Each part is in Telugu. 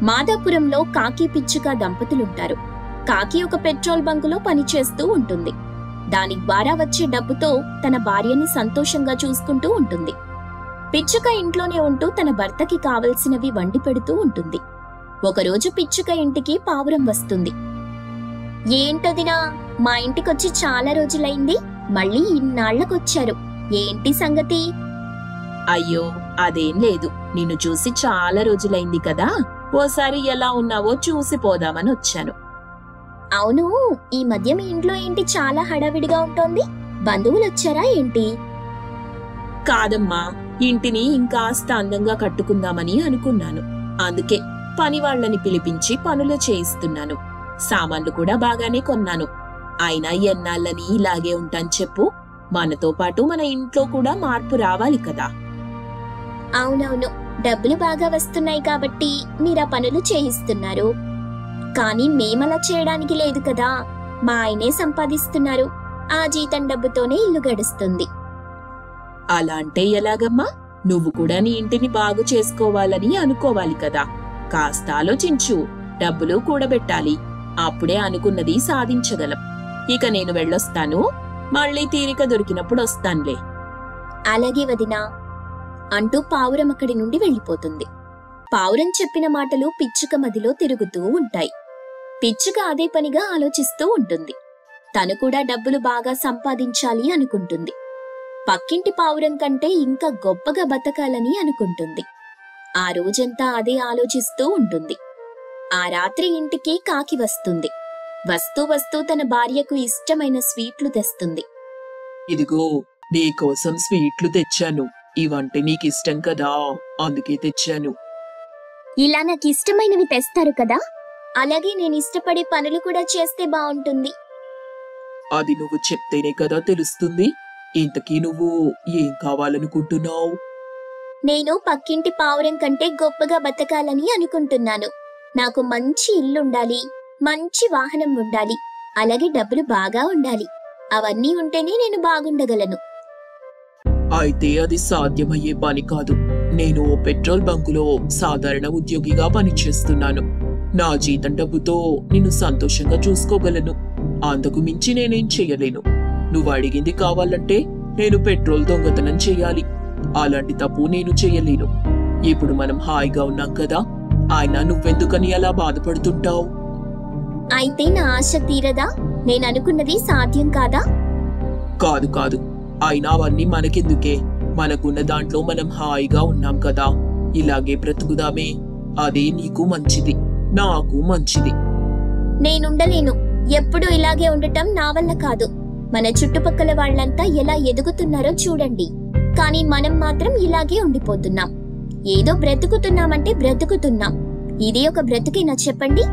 మాదాపురంలో కాకి పిచ్చుక దంపతులుంటారు. కాకి ఒక పెట్రోల్ బంకులో పనిచేస్తూ ఉంటుంది. దాని ద్వారా వచ్చే డబ్బుతో తన భార్యని సంతోషంగా చూసుకుంటూ ఉంటుంది. పిచ్చుక ఇంట్లోనే ఉంటూ తన భర్తకి కావలసినవి వండి పెడుతూ ఉంటుంది. ఒకరోజు పిచ్చుక ఇంటికి పావురం వస్తుంది. ఏంటదినా, మా ఇంటికొచ్చి చాలా రోజులైంది, మళ్ళీ ఇన్నాళ్లకొచ్చారు, ఏంటి సంగతి? అయ్యో, అదేం లేదు. నిన్ను చూసి చాలా రోజులైంది కదా, ఓసారి ఎలా ఉన్నావో చూసి పోదామని వచ్చాను. అవును, ఈ మధ్య మీ ఇంట్లో ఏంటి చాలా హడావిడిగా ఉంటోంది? బంధువులొచ్చారా ఏంటి? కాదమ్మా, ఇంటిని ఇంకాస్త అందంగా కట్టుకుందామని అనుకున్నాను. అందుకే పని వాళ్ళని పిలిపించి పనులు చేయిస్తున్నాను. సామాన్లు కూడా బాగానే కొన్నాను. అయినా ఎన్నాళ్ళని ఇలాగే ఉంటాను చెప్పు? మనతో పాటు మన ఇంట్లో కూడా మార్పు రావాలి కదా. అవునవును, డబ్బులు బాగా వస్తున్నాయి కాబట్టి మీరా పనులు చేయిస్తున్నారు. కానీ మేమలా చేయడానికి లేదు కదా, మా ఆయనే సంపాదిస్తున్నారు. ఆ జీతం డబ్బుతోనే ఇల్లు గడుస్తుంది. అలా అంటే ఎలాగమ్మా? నువ్వు కూడా నీ ఇంటిని బాగు చేసుకోవాలని అనుకోవాలి కదా. కాస్త ఆలోచించు. డబ్బులు కూడబెట్టాలి. అప్పుడే అనుకున్నది సాధించగలం. ఇక నేను వెళ్ళొస్తాను. మళ్ళీ తీరిక దొరికినప్పుడు వస్తానులే. అలాగే వదినా అంటూ పావురం అక్కడి నుండి వెళ్ళిపోతుంది. పావురం చెప్పిన మాటలు పిచ్చుక మదిలో తిరుగుతూ ఉంటాయి. పిచ్చుక అదే పనిగా ఆలోచిస్తూ ఉంటుంది. తను కూడా డబ్బులు బాగా సంపాదించాలి అనుకుంటుంది. పక్కింటి పావురం కంటే ఇంకా గొప్పగా బతకాలని అనుకుంటుంది. ఆ రోజంతా అదే ఆలోచిస్తూ ఉంటుంది. ఆ రాత్రి ఇంటికి కాకి వస్తుంది. వస్తూ వస్తూ తన భార్యకు ఇష్టమైన స్వీట్లు తెస్తుంది. ఇదిగో, నీకోసం స్వీట్లు తెచ్చాను. ఇవంటే నీకిష్టం కదా, అందుకే తెచ్చాను. ఇలా నాకు ఇష్టమైనవి తెస్తారు కదా, అలాగే నేను ఇష్టపడే పనులు కూడా చేస్తే బాగుంటుంది. అది నువ్వు చెప్తేనే కదా తెలుస్తుంది. ఇంతకీ నువ్వు ఏం కావాలనుకుంటున్నావు? నేను పక్కింటి పావురం కంటే గొప్పగా బతకాలని అనుకుంటున్నాను. నాకు మంచి ఇల్లుండాలి, మంచి వాహనం ఉండాలి, అలాగే డబ్బులు బాగా ఉండాలి. అవన్నీ ఉంటేనే నేను బాగుండగలను. అయితే అది సాధ్యమయ్యే పని కాదు. నేను పెట్రోల్ బంకులో సాధారణ ఉద్యోగిగా పనిచేస్తున్నాను. నా జీతం డబ్బుతో నిన్ను సంతోషంగా చూసుకోగలను. అంతకు మించి నేనేం చెయ్యలేను. నువ్వు అడిగింది కావాలంటే నేను పెట్రోల్ దొంగతనం చెయ్యాలి. అలాంటి తప్పు నేను చెయ్యలేను. ఇప్పుడు మనం హాయిగా ఉన్నాం కదా, ఆయన నువ్వెందుకని అలా బాధపడుతుంటావు? అయితే నా ఆశ తీరదా? నేను అనుకున్నది సాధ్యం కాదా? కాదు కాదు, అయినా అవన్నీ మనకెందుకే? మనకున్న దాంట్లో మనం హాయిగా ఉన్నాం కదా, ఇలాగే బ్రతుకుదామే. అదే నీకు మంచిది, నాకు మంచిది. నేనుండలేను. ఎప్పుడు ఇలాగే ఉండటం నా వల్ల కాదు. మన చుట్టుపక్కల వాళ్ళంతా ఎలా ఎదుగుతున్నారో చూడండి, కానీ మనం మాత్రం ఇలాగే ఉండిపోతున్నాం. ఏదో బ్రతుకుతున్నామంటే బ్రతుకుతున్నాం. ఇది ఒక బ్రతుకేనా చెప్పండి?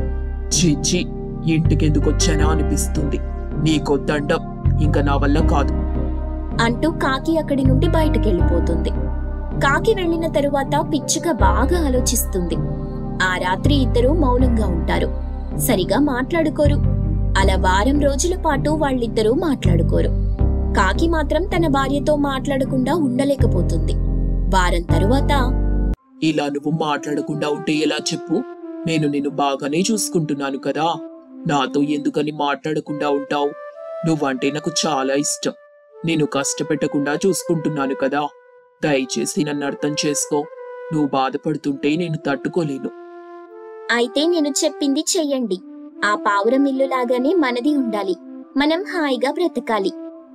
చీచి, ఇంటికెందుకొచ్చానా అనిపిస్తుంది. నీకో దండం, ఇంకా నా వల్ల కాదు అంటూ కాకి అక్కడి నుండి బయటకెళ్ళిపోతుంది. కాకి వెళ్లిన తరువాత పిచ్చుక బాగా ఆలోచిస్తుంది. ఆ రాత్రి ఇద్దరూ మౌనంగా ఉంటారు. సరిగా మాట్లాడుకోరు. అలా వారం రోజుల పాటు వాళ్ళిద్దరూ మాట్లాడుకోరు. కాకి మాత్రం తన భార్యతో మాట్లాడకుండా ఉండలేకపోతుంది. వారం తరువాత, ఇలా నువ్వు మాట్లాడకుండా ఉంటే ఎలా చెప్పు? నేను నిన్ను బాగానే చూసుకుంటున్నాను కదా, నాతో ఎందుకని మాట్లాడకుండా ఉంటావు? నువ్వంటే నాకు చాలా ఇష్టం. నేను కష్టపెట్టకుండా చూసుకుంటున్నాను కదా, దయచేసి నన్ను అర్థం చేసుకో. నువ్వు బాధపడుతుంటే నేను తట్టుకోలేను. అయితే నేను చెప్పింది చెయ్యండి. ఆ పావురం ఇల్లు లాగానే మనది ఉండాలి. మనం హాయిగా బ్రతకాలి.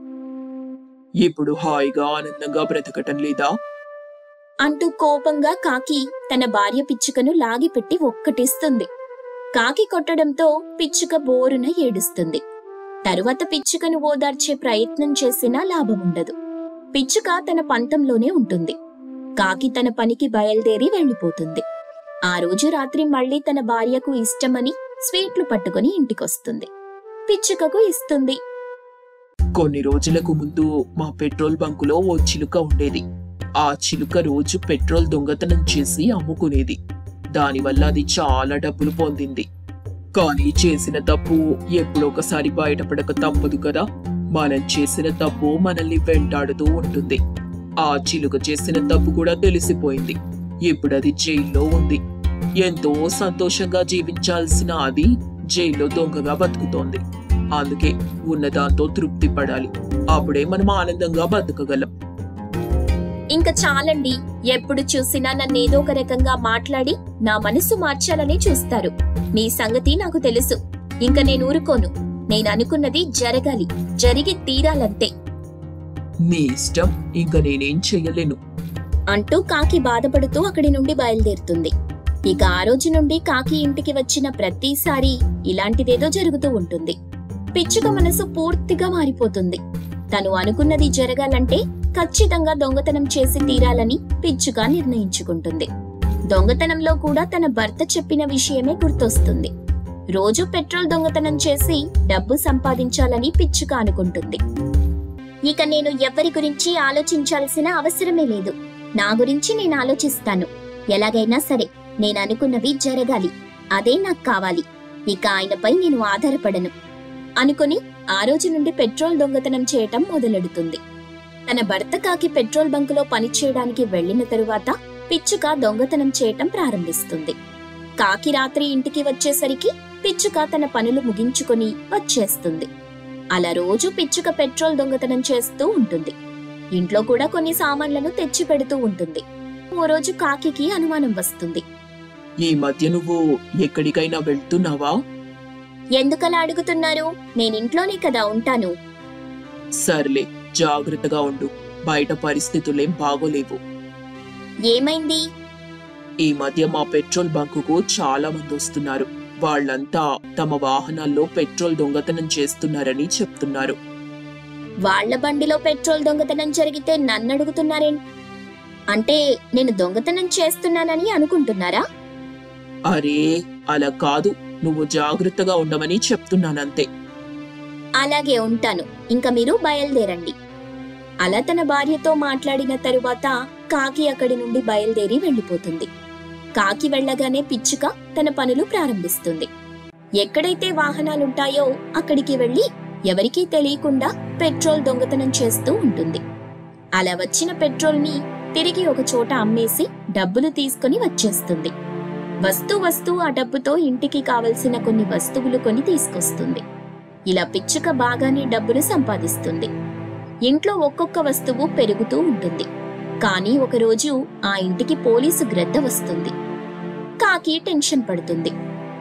ఇప్పుడు హాయిగా ఆనందంగా బ్రతకటం లేదా? అంటూ కోపంగా కాకి తన భార్య పిచ్చుకను లాగిపెట్టి ఒక్కటిస్తుంది. కాకి కొట్టడంతో పిచ్చుక బోరున ఏడుస్తుంది. తరువాత పిచ్చుకను ఓదార్చే ప్రయత్నం చేసినా లాభముండదు. పిచ్చుక తన పంతంలోనే ఉంటుంది. కాకి తన పనికి బయలుదేరి వెళ్లిపోతుంది. ఆ రోజు రాత్రి మళ్లీ తన భార్యకు ఇష్టమని స్వీట్లు పట్టుకుని ఇంటికొస్తుంది. పిచ్చుకకు ఇస్తుంది. కొన్ని రోజులకు ముందు మా పెట్రోల్ బంకులో ఓ చిలుక ఉండేది. ఆ చిలుక రోజు పెట్రోల్ దొంగతనం చేసి అమ్ముకునేది. దానివల్ల అది చాలా డబ్బులు పొందింది. కానీ చేసిన తప్పు ఎప్పుడొకసారి బయటపడక తప్పదు కదా. మనం చేసిన తప్పు మనల్ని వెంటాడుతూ ఉంటుంది. ఆ చిలుక చేసిన తప్పు కూడా తెలిసిపోయింది. ఇప్పుడు అది జైల్లో ఉంది. ఎంతో సంతోషంగా జీవించాల్సిన అది జైల్లో దొంగగా బతుకుతోంది. అందుకే ఉన్నదాంతో తృప్తి పడాలి. అప్పుడే మనం ఆనందంగా బతకగలం. ఇంకా చాలండి. ఎప్పుడు చూసినా నన్నేదో ఒక రకంగా మాట్లాడి నా మనసు మార్చాలని చూస్తారు. మీ సంగతి నాకు తెలుసు. ఇంక నేను ఊరుకోను. నేను అనుకున్నది జరగాలి, జరిగి తీరాలంతే నీ ఇష్టం, ఇంక నేనేం చెయ్యలేను అంటూ కాకి బాధపడుతూ అక్కడి నుండి బయలుదేరుతుంది. ఇక ఆ రోజు నుండి కాకి ఇంటికి వచ్చిన ప్రతిసారి ఇలాంటిదేదో జరుగుతూ ఉంటుంది. పిచ్చుక మనసు పూర్తిగా మారిపోతుంది. తను అనుకున్నది జరగాలంటే ఖచ్చితంగా దొంగతనం చేసి తీరాలని పిచ్చుక నిర్ణయించుకుంటుంది. దొంగతనంలో కూడా తన భర్త చెప్పిన విషయమే గుర్తొస్తుంది. రోజు పెట్రోల్ దొంగతనం చేసి డబ్బు సంపాదించాలని పిచ్చుక అనుకుంటుంది. ఇక నేను ఎవరి గురించి ఆలోచించాల్సిన అవసరమే లేదు. నా గురించి నేను ఆలోచిస్తాను. ఎలాగైనా సరే నేను అనుకున్నవి జరగాలి. అదే నాకు కావాలి. ఇక ఆయనపై నేను ఆధారపడను అనుకుని ఆ రోజు నుండి పెట్రోల్ దొంగతనం చేయటం మొదలెడుతుంది. తన భర్త కాకి పెట్రోల్ బంకులో పనిచేయడానికి వెళ్లిన తరువాత పిచ్చుక దొంగతనం చేయటం ప్రారంభిస్తుంది. కాకి రాత్రి ఇంటికి వచ్చేసరికి పిచ్చుక తన పనులు ముగించుకొని వచ్చేస్తుంది. అలా రోజు పిచ్చుక పెట్రోల్ దొంగతనం చేస్తూ ఉంటుంది. ఇంట్లో కూడా కొన్ని సామాన్లను తెచ్చి పెడుతూ ఉంటుంది. ఓ రోజు కాకికి అనుమానం వస్తుంది. ఈ మధ్య నువ్వు ఎక్కడికైనా వెళ్తున్నావా? ఎందుకలా అడుగుతున్నారు? నేనింట్లోనే కదా ఉంటాను. సర్లే, జాగ్రత్తగా ఉండు. బయట పరిస్థితులేం బాగోలేవు. ఏమైంది? ఈ మధ్య మా పెట్రోల్ బంకుకు చాలా మంది వస్తున్నారు. వాళ్ళంతా తమ వాహనాల్లో పెట్రోల్ దొంగతనం చేస్తున్నారని చెప్తున్నారు. వాళ్ల బండిలో పెట్రోల్ దొంగతనం జరిగితే నన్ను అడుగుతున్నారేం? అంటే నేను దొంగతనం చేస్తున్నానని అనుకుంటున్నారా? అరే, అలా కాదు. నువ్వు జాగ్రత్తగా ఉండమని చెప్తున్నానంతే. అలాగే ఉంటాను. ఇంకా మీరు బయలుదేరండి. అలా తన భార్యతో మాట్లాడిన తరువాత కాకి అక్కడి నుండి బయలుదేరి వెళ్లిపోతుంది. కాకి వెళ్లగానే పిచ్చుక తన పనులు ప్రారంభిస్తుంది. ఎక్కడైతే వాహనాలుంటాయో అక్కడికి వెళ్లి ఎవరికీ తెలియకుండా పెట్రోల్ దొంగతనం చేస్తూ ఉంటుంది. అలా వచ్చిన పెట్రోల్ ని తిరిగి ఒక చోట అమ్మేసి డబ్బులు తీసుకుని వచ్చేస్తుంది. వస్తూ ఆ డబ్బుతో ఇంటికి కావలసిన కొన్ని వస్తువులు కొని తీసుకొస్తుంది. ఇలా పిచ్చుక బాగానే డబ్బులు సంపాదిస్తుంది. ఇంట్లో ఒక్కొక్క వస్తువు పెరుగుతూ ఉంటుంది. కానీ ఒకరోజు ఆ ఇంటికి పోలీసు గ్రద్ద వస్తుంది. కాకి టెన్షన్ పడుతుంది.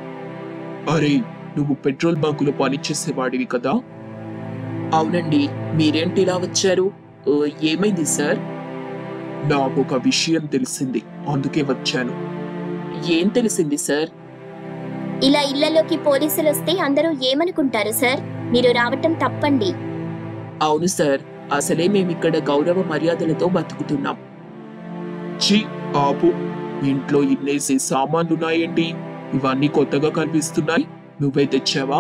అరే, నువ్వు పెట్రోల్ బంకులో పనిచేసేవాడివి కదా? అవునండి. మీరేంటి ఇలా వచ్చారు? ఏమైంది సార్? నాకు ఒక విషయం తెలిసింది, అందుకే వచ్చాను. ఏం తెలిసింది సార్? ఇలా ఇళ్లలోకి పోలీసులు వస్తే అందరూ ఏమనుకుంటారు సార్? మీరు రావటం తప్పండి. అవును సార్, అసలే మేమిక్కడ గౌరవ మర్యాదలతో బతుకుతున్నాం. ఛీ, ఆపు. ఇంట్లో ఇన్నేసి సామాన్లున్నాయేంటి? ఇవన్నీ కొత్తగా కనిపిస్తున్నాయి. నువ్వే తెచ్చావా?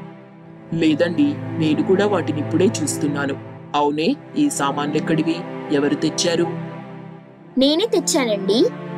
లేదండి, నేను కూడా వాటిని ఇప్పుడే చూస్తున్నాను. అవునే, ఈ సామాన్లెక్కడివి? ఎవరు తెచ్చారు? నేనే తెచ్చానండి.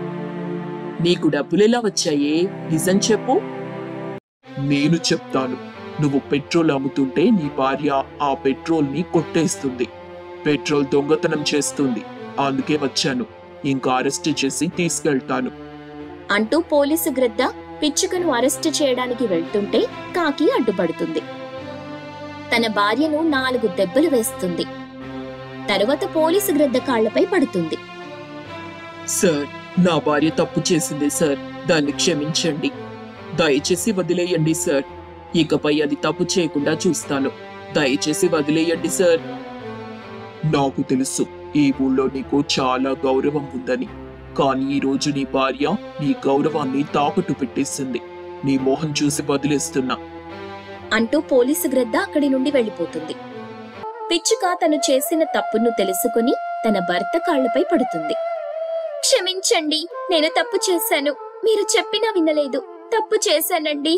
నీకు డబ్బులెలా వచ్చాయే? నిజం చెప్పు. నేను చెప్తాను. నువ్వు పెట్రోల్ అమ్ముతుంటే నీ భార్య ఆ పెట్రోల్ ని కొట్టేస్తుంది. పెట్రోల్ దొంగతనం చేస్తుంది. అందుకే వచ్చాను. ఇంకా అరెస్ట్ చేసి తీసుకెళ్తాను అంటూ పోలీసు గ్రద్ద పిచ్చుకను అరెస్టు చేయడానికి వెళ్తుంటే కాకి అడ్డుపడుతుంది. తన భార్యను 4 దెబ్బలు వేస్తుంది. తరువాత పోలీసు గ్రద్ద కాళ్లపై పడుతుంది. సార్, నా భార్య తప్పు చేసింది సార్. దాన్ని క్షమించండి. దయచేసి వదిలేయండి సార్. ఇకపై అది తప్పు చేయకుండా చూస్తాను. దయచేసి వదిలేయండి సార్. నాకు తెలుసు, ఈ ఊళ్ళో నీకు చాలా గౌరవం ఉందని. కానీ ఈ రోజు నీ భార్య నీ గౌరవాన్ని తాకట్టు పెట్టేసింది. నీ మోహం చూసి వదిలేస్తున్నా అంటూ పోలీసు గ్రద్ద అక్కడి నుండి వెళ్లిపోతుంది. పిచ్చుక తను చేసిన తప్పును తెలుసుకుని తన భర్త కాళ్లపై పడుతుంది. క్షమించండి, నేను తప్పు చేశాను. మీరు చెప్పినా వినలేదు. తప్పు చేశానండి.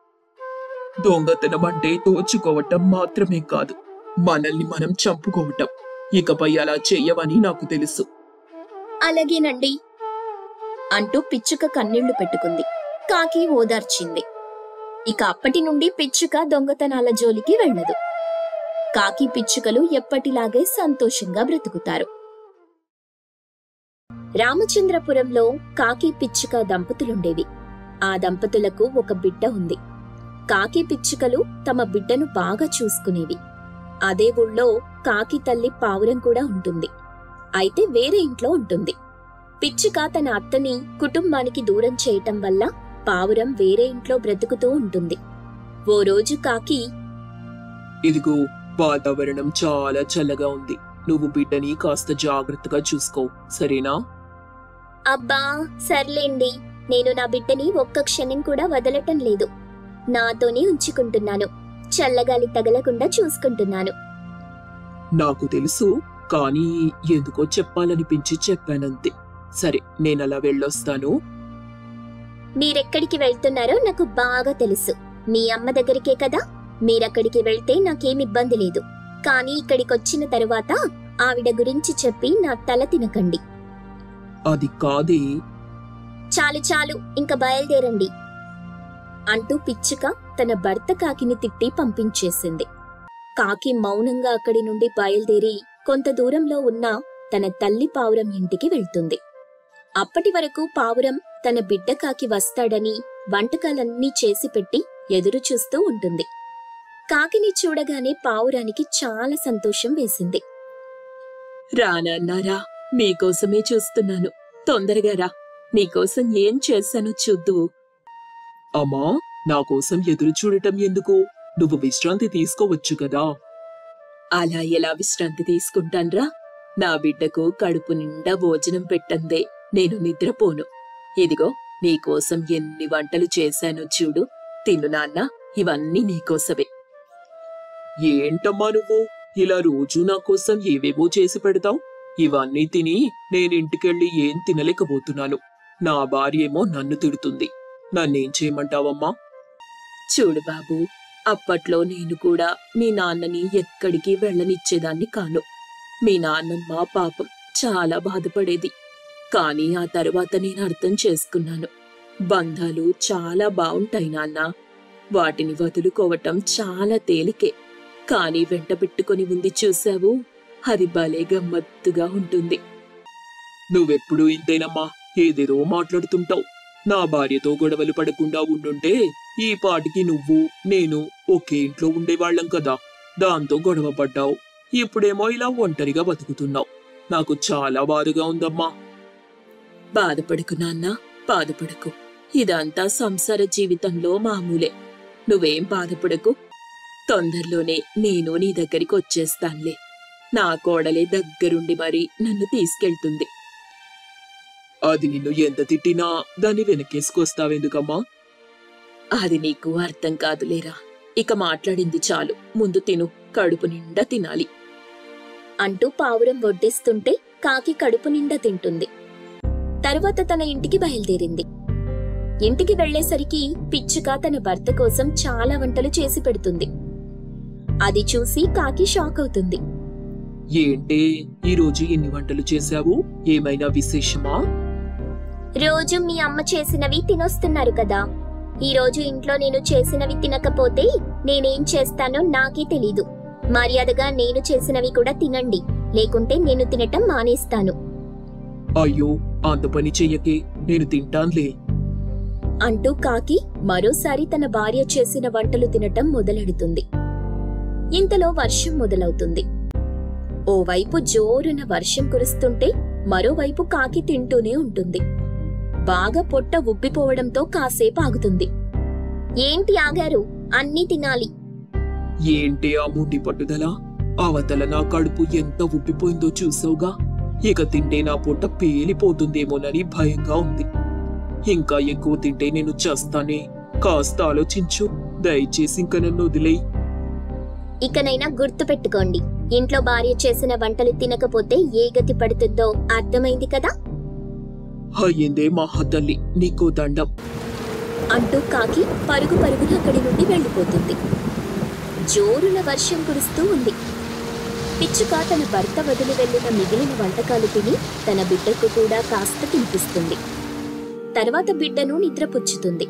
దొంగతనం అంటే దోచుకోవటం మాత్రమే కాదు, మనల్ని మనం చంపుకోవటం. ఇకపై అలా చెయ్యవని నాకు తెలుసు. అలాగేనండి అంటూ పిచ్చుక కన్నీళ్లు పెట్టుకుంది. కాకి ఓదార్చింది. ఇక అప్పటి నుండి పిచ్చుక దొంగతనాల జోలికి వెళ్ళదు. కాకి పిచ్చుకలు ఎప్పటిలాగే సంతోషంగా బ్రతుకుతారు. రామచంద్రపురంలో కాకి పిచ్చుక దంపతులుండేవి. ఆ దంపతులకు ఒక బిడ్డ ఉంది. కాకి పిచ్చుకలు తమ బిడ్డను బాగా చూసుకునేవి. అదే ఊళ్ళో కాకి తల్లి పావురం కూడా ఉంటుంది. అయితే వేరే ఇంట్లో ఉంటుంది. పిచ్చుక తన అత్తని కుటుంబానికి దూరం చేయటం వల్ల పావురం వేరే ఇంట్లో బ్రతుకుతూ ఉంటుంది. ఓ రోజు కాకి, ఇదిగో వాతావరణం చాలా చల్లగా ఉంది. నువ్వు బిడ్డని కాస్త జాగ్రత్తగా చూసుకో, సరేనా? అబ్బా సర్లేండి, నేను నా బిడ్డని ఒక్క క్షణం కూడా వదలటం లేదు. నాతోనే ఉంచుకుంటున్నాను. చల్లగాలి తగలకుండా చూసుకుంటున్నాను. నాకు తెలుసు, కానీ ఎందుకో చెప్పాలనిపించి చెప్పానంతే. సరే, నేనలా వెళ్ళొస్తాను. మీరెక్కడికి వెళ్తున్నారో నాకు బాగా తెలుసు. మీ అమ్మ దగ్గరికే కదా. మీరక్కడికి వెళ్తే నాకేం ఇబ్బంది లేదు. కానీ ఇక్కడికొచ్చిన తరువాత ఆవిడ గురించి చెప్పి నా తల తినకండి. అది కాదే. చాలు చాలు, ఇంక బయలుదేరండి అంటూ పిచ్చుక తన భర్త కాకిని తిట్టి పంపించేసింది. కాకి మౌనంగా అక్కడి నుండి బయలుదేరి కొంత దూరంలో ఉన్న తన తల్లి పావురం ఇంటికి వెళ్తుంది. అప్పటి వరకు పావురం తన బిడ్డ కాకి వస్తాడని వంటకాలన్నీ చేసి పెట్టి ఎదురు చూస్తూ ఉంటుంది. కాకిని చూడగానే పావురానికి చాలా సంతోషం వేసింది. రానన్నారా, నీకోసమే చూస్తున్నాను. తొందరగా రా, నీకోసం ఏం చేశానో చూద్దు. అమ్మా, నా కోసం ఎదురు చూడటం ఎందుకు? నువ్వు విశ్రాంతి తీసుకోవచ్చు కదా. అలా ఎలా విశ్రాంతి తీసుకుంటాన్రా? నా బిడ్డకు కడుపు నిండా భోజనం పెట్టందే నేను నిద్రపోను. ఇదిగో నీకోసం ఎన్ని వంటలు చేశానో చూడు. తిను నాన్న, ఇవన్నీ నీకోసమే. ఏంటమ్మా నువ్వు ఇలా రోజూ నా కోసం ఏవేవో చేసి పెడతావు? ఇవన్నీ తిని నేనింటికెళ్ళి ఏం తినలేకపోతున్నాను. నా భార్య ఏమో నన్ను తిడుతుంది. నన్నేం చేయమంటావమ్మా? చూడు బాబు, అప్పట్లో నేను కూడా మీ నాన్నని ఎక్కడికి వెళ్ళనిచ్చేదాన్ని కాను. మీ నాన్నమ్మ పాపం చాలా బాధపడేది. కానీ ఆ తరువాత నేను అర్థం చేసుకున్నాను. బంధాలు చాలా బావుంటాయి నాన్న. వాటిని వదులుకోవటం చాలా తేలికే. కానీ వెంట పెట్టుకొని ఉంది చూశావు, అది భలే గమ్మత్తుగా ఉంటుంది. నువ్వెప్పుడూ ఇంతేనమ్మా, ఏదేదో మాట్లాడుతుంటావు. నా భార్యతో గొడవలు పడకుండా ఉండుంటే ఈ పాటికి నువ్వు నేను ఒకే ఇంట్లో ఉండేవాళ్లం కదా. దాంతో గొడవ పడ్డావు. ఇప్పుడేమో ఇలా ఒంటరిగా బతుకుతున్నావు. నాకు చాలా బాధగా ఉందమ్మా. బాధపడకు నాన్న, బాధపడకు. ఇదంతా సంసార జీవితంలో మామూలే. నువ్వేం బాధపడకు. తొందరలోనే నేను నీ దగ్గరికి వచ్చేస్తాన్లే. నా కోడలే దగ్గరుండి మరి నన్ను తీసుకెళ్తుంది. అది నిన్ను ఎంత తిట్టినా దాన్ని వెనకేసుకొస్తావెందుకమ్మా? అది నీకు అర్థం కాదులేరా. ఇక మాట్లాడింది చాలు, ముందు తిను, కడుపు నిండా తినాలి అంటూ పావురం వడ్డిస్తుంటే కాకి కడుపు నిండా తింటుంది. తరువాత తన ఇంటికి బయలుదేరింది. ఇంటికి వెళ్లేసరికి పిచ్చుక తన భర్త కోసం చాలా వంటలు చేసి పెడుతుంది. అది చూసి కాకి షాక్ అవుతుంది. ఏంటే ఈరోజు ఎన్ని వంటలు చేశావు? ఏమైనా విశేషమా? రోజు మీ అమ్మ చేసినవి తినొస్తున్నారు కదా. ఈ రోజు ఇంట్లో నేను చేసినవి తినకపోతే నేనేం చేస్తానో నాకే తెలీదు. మర్యాదగా నేను చేసినవి కూడా తినండి, లేకుంటే నేను తినటం మానేస్తాను అయ్యో, అంత పని చెయ్యకే, నేను తింటాన్లే అంటూ కాకి మరోసారి తన భార్య చేసిన వంటలు తినటం మొదలెడుతుంది. ఇంతలో వర్షం మొదలవుతుంది. ఓవైపు జోరున వర్షం కురుస్తుంటే మరోవైపు కాకి తింటూనే ఉంటుంది. బాగా పొట్ట ఉబ్బిపోవడంతో కాసేపు ఆగుతుంది. ఏంటి ఆగారు? అన్నీ తినాలి. ఏంటి ఆ ముండి పట్టుదల? అవతల నా కడుపు ఎంత ఉబ్బిపోయిందో చూసావుగా. ఇక తింటే నా పొట్ట పేలిపోతుందేమోనని భయంగా ఉంది. ఇంకా ఎక్కువ తింటే నేను చస్తానే. కాస్త ఆలోచించు, దయచేసి ఇంక నన్ను వదిలేయ్. ఇకనైనా గుర్తు పెట్టుకోండి, ఇంట్లో భార్య చేసిన వంటలు తినకపోతే ఏ గతి పడుతుందో అర్థమైంది కదా. అయ్యిందే మహాతల్లి, నీకో దండం అంటూ కాకి పరుగు పరుగున అక్కడి నుండి వెళ్లిపోతుంది. జోరున వర్షం కురుస్తూ ఉంది. పిచ్చుక తన భర్త వదిలి వెళ్లిన మిగిలిన వంటకాలు తిని తన బిడ్డకు కూడా కాస్త తినిపిస్తుంది. తర్వాత బిడ్డను నిద్రపుచ్చుతుంది.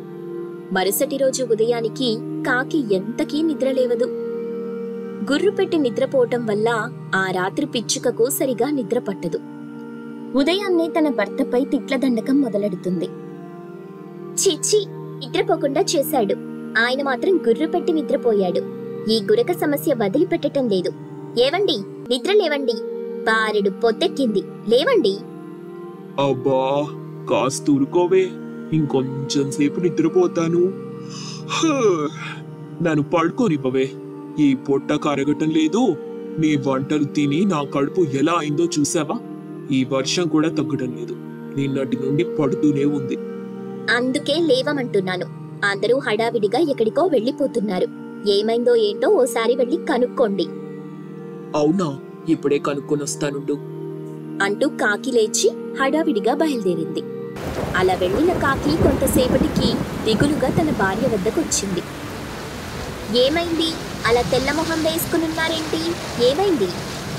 మరుసటి రోజు ఉదయానికి కాకి ఎంతకీ నిద్రలేవదు. గుర్రు పెట్టి నిద్రపోవటం వల్ల ఆ రాత్రి పిచ్చుకకు సరిగా నిద్ర పట్టదు. ఉదయాన్నే తన భర్తపై తిట్ల దండకం మొదలెడుతుంది. చిచ్చి, నిద్రపోకుండా చేశాడు. ఆయన మాత్రం గుర్రు పెట్టి నిద్రపోయాడు. ఈ గురక సమస్య వదిలిపెట్టటం లేదు. ఏవండి, నిద్ర లేవండి. బారెడు పొద్దెక్కింది, లేవండి. అబ్బా, కాస్త ఊరుకోవే. ఇంకొంచెం సేపు నిద్రపోతాను. హ, నన్ను పడుకోనివ్వవే. ఈ పొట్ట కరగటం లేదు. నీ వంటలు తిని నా కడుపు ఎలా అయిందో చూసావా? ఈ వర్షం కూడా తగ్గడం లేదు. నిన్నటి నుండి పడుతూనే ఉంది. అందుకే లేవమంటున్నాను. అందరూ హడావిడిగా ఎక్కడికో వెళ్ళిపోతున్నారు. ఏమైందో ఏంటో ఓసారి వెళ్ళి కనుక్కోండి అవునా? ఇప్పుడే కనుక్కొని వస్తానుండు అంటూ కాకి లేచి హడావిడిగా బయలుదేరింది. అలా వెళ్ళిన కాకి కొంతసేపటికి దిగులుగా తన భార్య వద్దకొచ్చింది. ఏమైంది? అలా తెల్లమొహం వేసుకునున్నారేంటి? ఏమైంది?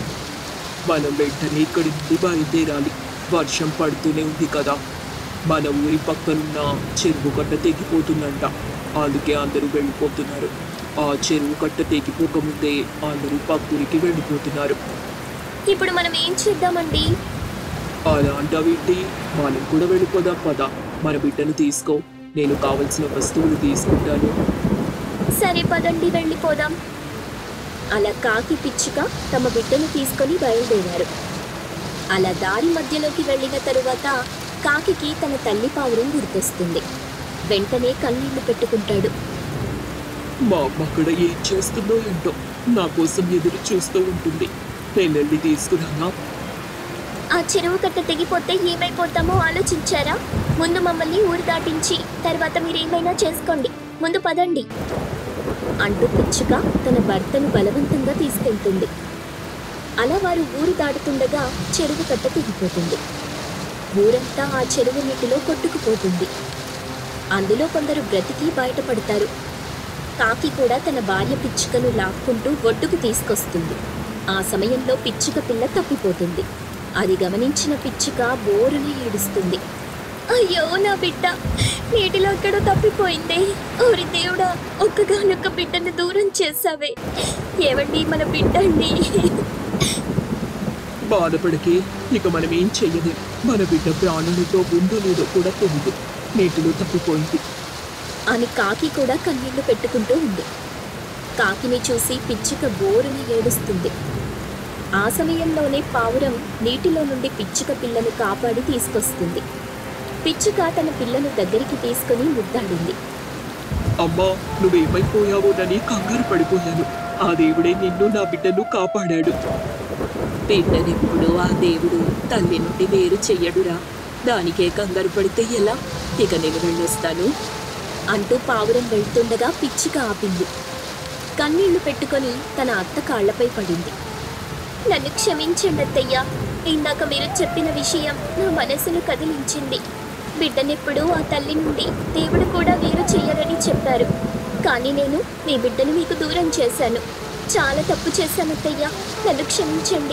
మనం వెంటనే ఇక్కడి నుండి బయలుదేరాలి. వర్షం పడుతూనే ఉంది కదా. మన ఊరి పక్కనున్న చెరువు కట్ట తెగిపోతుందంట. అందుకే అందరూ వెళ్ళిపోతున్నారు. ఆ చెరువు కట్ట తెగిపోకముందే అందరూ పక్కూరికి వెళ్ళిపోతున్నారు. ఇప్పుడు మనం ఏం చేద్దామండి? అలా అంటావేంటి? మనం కూడా వెళ్ళిపోదాం పద. మన బిడ్డను తీసుకో, నేను కావలసిన వస్తువులు తీసుకుంటాను. సరే పదండి, వెళ్ళిపోదాం. అలా కాకి పిచ్చుక తమ బిడ్డను తీసుకొని బయలుదేరారు. అలా దారి మధ్యలోకి వెళ్ళిన తరువాత కాకికి తన తల్లి పావురం గుర్తొస్తుంది. వెంటనే కన్నీళ్లు పెట్టుకుంటాడు. మా అమ్మ అక్కడ ఏం చేస్తుందో ఏంటో, నా కోసం ఎదురు చూస్తూ ఉంటుంది. నేను వెళ్ళి తీసుకురానా? ఆ చెరువు కట్ట తెగిపోతే ఏమైపోతామో ఆలోచించారా? ముందు మమ్మల్ని ఊరు దాటించి తర్వాత మీరేమైనా చేసుకోండి. ముందు పదండి అంటూ పిచ్చుక తన భర్తను బలవంతంగా తీసుకెళ్తుంది. అలా వారు ఊరు దాటుతుండగా చెరువు కట్ట తెగిపోతుంది. ఊరంతా ఆ చెరువు నీటిలో కొట్టుకుపోతుంది. అందులో కొందరు బ్రతికి బయటపడతారు. కాకి కూడా తన భార్య పిచ్చుకను లాక్కుంటూ ఒడ్డుకు తీసుకొస్తుంది. ఆ సమయంలో పిచ్చుక పిల్ల తప్పిపోతుంది. అది గమనించిన పిచ్చుక బోరున ఏడుస్తుంది. అయ్యో, నా బిడ్డ నీటిలో ఎక్కడో తప్పిపోయింది. ఓరి దేవుడా, ఒక్కగానొక్క బిడ్డను దూరం చేసావే. ఏవండి, మన బిడ్డండి. బాధపడికి ఇక మనం ఏం చెయ్యదు. మన బిడ్డ ప్రాణులతో ఉందో లేదో కూడా తెలియదు. నీటిలో తప్పిపోయింది అని కాకి కూడా కన్నీళ్లు పెట్టుకుంటూ ఉంది. కాకిని చూసి పిచ్చుక బోరున ఏడుస్తుంది. ఆ సమయంలోనే పావురం నీటిలో నుండి పిచ్చుక పిల్లను కాపాడి తీసుకొస్తుంది. పిచ్చుక తన పిల్లను దగ్గరికి తీసుకుని ముద్దాడింది. అమ్మా, నువ్వేమైపోయావోనని కంగారు పడిపోయాను. ఆ దేవుడే నిన్ను, నా బిడ్డను కాపాడాడు. బిడ్డనెప్పుడు ఆ దేవుడు తల్లి నుండి వేరు చెయ్యడురా. దానికే కంగారు పడితే ఎలా? ఇక నేను వెళ్ళొస్తాను అంటూ పావురం వెళ్తుండగా పిచ్చుక ఆపింది. కన్నీళ్లు పెట్టుకొని తన అత్త కాళ్లపై పడింది. నన్ను క్షమించండి అత్తయ్యా. ఇందాక మీరు చెప్పిన విషయం నా మనసును కదిలించింది. బిడ్డనెప్పుడు ఆ తల్లి నుండి దేవుడు కూడా వేరు చెయ్యరని చెప్పారు. కానీ నేను మీ బిడ్డను మీకు దూరం చేశాను. చాలా తప్పు చేశాను అత్తయ్యా. నన్ను క్షమించండి.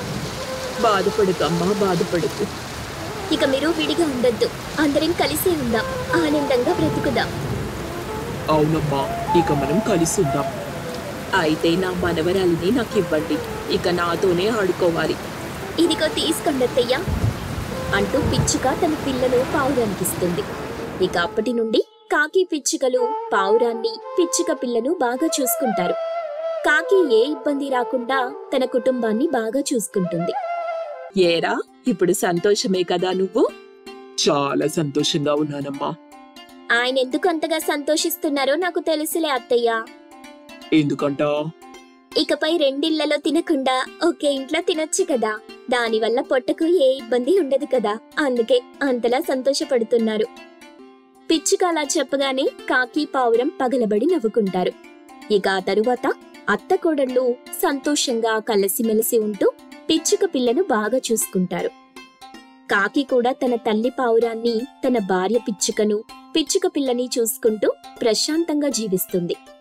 బాధపడుకమ్మా, బాధపడుకు. ఇక మీరు విడిగా ఉండొద్దు. అందరం కలిసి ఉందాం, ఆనందంగా బ్రతుకుదాం. అవునమ్మా, ఇక మనం కలిసి ఉందాం. అయితే నా మనవరాలిని నాకు ఇవ్వండి. ఇక నాతోనే ఆడుకోవాలి. ఇదిగో తీసుకోండి అత్తయ్యా అంటూ పిచ్చుక తన పిల్లను పావురానికిస్తుంది. ఇక అప్పటి నుండి కాకి పిచ్చుకలు పావురాన్ని, పిచ్చుక పిల్లను బాగా చూసుకుంటారు. కాకి ఏ ఇబ్బంది రాకుండా తన కుటుంబాన్ని బాగా చూసుకుంటుంది. ఏరా, ఇప్పుడు సంతోషమే కదా నువ్వు? చాలా సంతోషంగా ఉన్నానమ్మా. ఆయన ఎందుకు అంతగా సంతోషిస్తున్నారో నాకు తెలుసులే అత్తయ్యా. ఎందుకంట? ఇకపై రెండిళ్లలో తినకుండా ఒకే ఇంట్లో తినొచ్చు కదా. దానివల్ల పొట్టకు ఏ ఇబ్బంది ఉండదు కదా. అందుకే అంతలా సంతోషపడుతున్నారు. పిచ్చుక అలా చెప్పగానే కాకి పావురం పగలబడి నవ్వుకుంటారు. ఇక ఆ తరువాత అత్త కోడళ్ళు సంతోషంగా కలిసిమెలిసి ఉంటూ పిచ్చుక పిల్లను బాగా చూసుకుంటారు. కాకి కూడా తన తల్లి పావురాన్ని, తన భార్య పిచ్చుకను, పిచ్చుక పిల్లని చూసుకుంటూ ప్రశాంతంగా జీవిస్తుంది.